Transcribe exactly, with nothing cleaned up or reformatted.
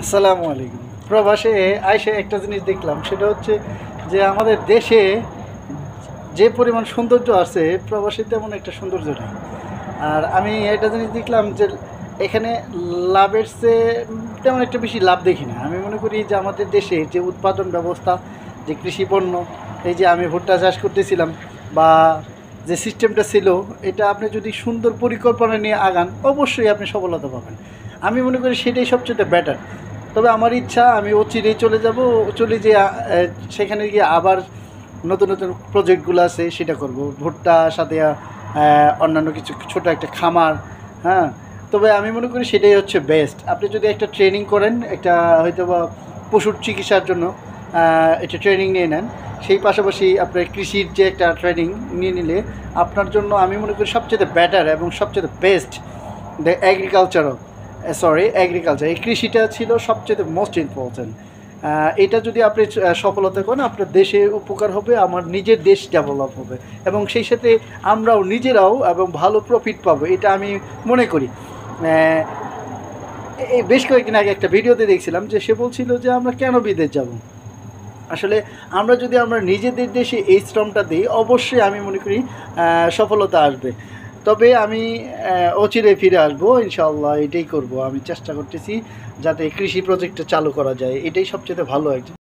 আসসালামু আলাইকুম। প্রবাসে আইসে একটা জিনিস দেখলাম, সেটা হচ্ছে যে আমাদের দেশে যে পরিমাণ সৌন্দর্য আছে প্রবাসে তেমন একটা সৌন্দর্য নেই। আর আমি একটা জিনিস দেখলাম যে এখানে লাভের চেয়ে তেমন একটা বেশি লাভ দেখি না। আমি মনে করি যে আমাদের দেশে যে উৎপাদন ব্যবস্থা, যে কৃষি পণ্য, এই যে আমি ভুট্টা চাষ করতেছিলাম বা যে সিস্টেমটা ছিল, এটা আপনি যদি সুন্দর পরিকল্পনা নিয়ে আগান অবশ্যই আপনি সফলতা পাবেন। আমি মনে করি সেটাই সবচেয়ে বেটার। তবে আমার ইচ্ছা আমি অচিরেই চলে যাব, চলে যেয়ে আ, সেখানে গিয়ে আবার নতুন নতুন প্রজেক্টগুলো আছে সেটা করব, ভুট্টা সাথে আ, অন্যান্য কিছু ছোট একটা খামার। হ্যাঁ, তবে আমি মনে করি সেটাই হচ্ছে বেস্ট। আপনি যদি একটা ট্রেনিং করেন, একটা হয়তো বা পশুর চিকিৎসার জন্য আহ, একটা ট্রেনিং নিয়ে নেন, সেই পাশাপাশি আপনার কৃষির যে একটা ট্রেনিং নিয়ে নিলে আপনার জন্য আমি মনে করি সবচেয়ে বেটার এবং সবচেয়ে বেস্ট দ্য এগ্রিকালচারও, সরি এগ্রিকালচার, এই কৃষিটা ছিল সবচেয়ে মোস্ট ইম্পর্ট্যান্ট। এটা যদি আপনি আহ, সফলতা করেন আপনার দেশে উপকার হবে, আমার নিজের দেশ ডেভেলপ হবে এবং সেই সাথে আমরাও নিজেরাও এবং ভালো প্রফিট পাবো, এটা আমি মনে করি। আহ, এই বেশ কয়েকদিন আগে একটা ভিডিওতে দেখছিলাম যে সে বলছিল যে আমরা কেন বিদেশ যাব। আসলে আমরা যদি আমরা নিজেদের দেশে এই শ্রমটা দিই অবশ্যই আমি মনে করি আহ, সফলতা আসবে। তবে আমি আহ, অচিরে ফিরে আসবো ইনশাআল্লাহ, এটাই করব। আমি চেষ্টা করতেছি যাতে কৃষি প্রজেক্টটা চালু করা যায়, এটাই সবচেয়ে ভালো একজন